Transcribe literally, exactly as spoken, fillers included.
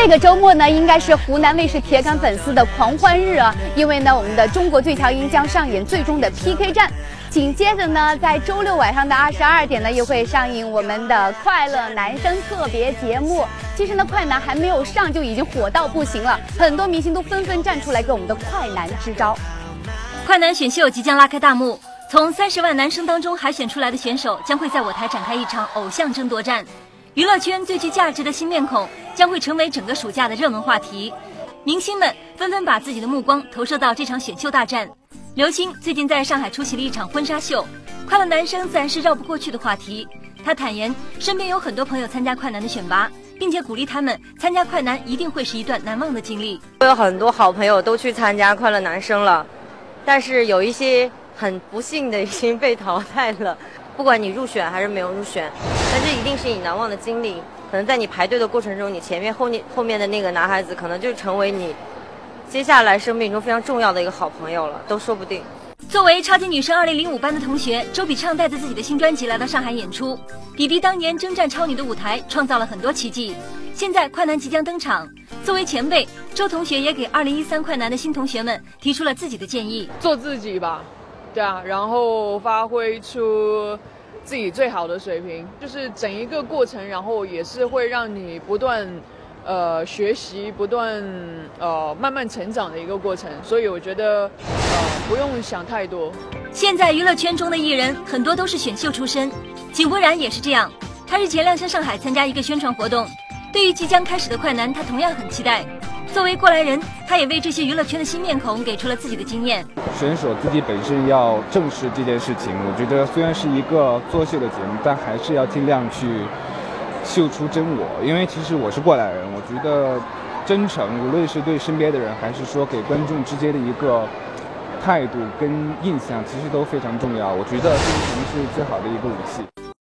这个周末呢，应该是湖南卫视铁杆粉丝的狂欢日啊！因为呢，我们的中国最强音将上演最终的 P K 战。紧接着呢，在周六晚上的二十二点呢，又会上映我们的快乐男声特别节目。其实呢，快男还没有上就已经火到不行了，很多明星都纷纷站出来给我们的快男支招。 快男选秀即将拉开大幕，从三十万男生当中海选出来的选手将会在我台展开一场偶像争夺战。娱乐圈最具价值的新面孔将会成为整个暑假的热门话题，明星们纷纷把自己的目光投射到这场选秀大战。刘青最近在上海出席了一场婚纱秀，快乐男生自然是绕不过去的话题。他坦言身边有很多朋友参加快男的选拔，并且鼓励他们参加快男一定会是一段难忘的经历。 我有很多好朋友都去参加快乐男生了，但是有一些很不幸的已经被淘汰了。不管你入选还是没有入选，但这一定是你难忘的经历。可能在你排队的过程中，你前面后面后面的那个男孩子可能就成为你接下来生命中非常重要的一个好朋友了，都说不定。 作为超级女声二零零五班的同学，周笔畅带着自己的新专辑来到上海演出。比比当年征战超女的舞台，创造了很多奇迹。现在快男即将登场，作为前辈，周同学也给二零一三快男的新同学们提出了自己的建议： 做自己吧，对啊，然后发挥出自己最好的水平，就是整一个过程，然后也是会让你不断呃学习，不断呃慢慢成长的一个过程，所以我觉得呃不用想太多。 现在娱乐圈中的艺人很多都是选秀出身，井柏然也是这样。他日前亮相上海参加一个宣传活动，对于即将开始的快男，他同样很期待。作为过来人，他也为这些娱乐圈的新面孔给出了自己的经验。 选手自己本身要正视这件事情，我觉得虽然是一个作秀的节目，但还是要尽量去秀出真我。因为其实我是过来人，我觉得真诚，无论是对身边的人，还是说给观众之间的一个态度跟印象，其实都非常重要。我觉得真诚是最好的一个武器。